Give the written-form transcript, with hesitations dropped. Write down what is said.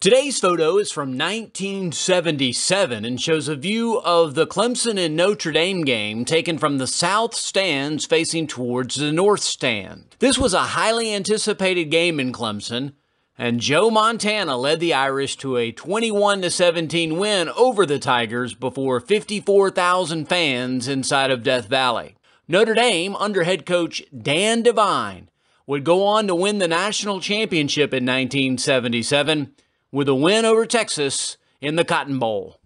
Today's photo is from 1977 and shows a view of the Clemson and Notre Dame game taken from the south stands facing towards the north stand. This was a highly anticipated game in Clemson, and Joe Montana led the Irish to a 21-17 win over the Tigers before 54,000 fans inside of Death Valley. Notre Dame, under head coach Dan Devine, would go on to win the national championship in 1977 with a win over Texas in the Cotton Bowl.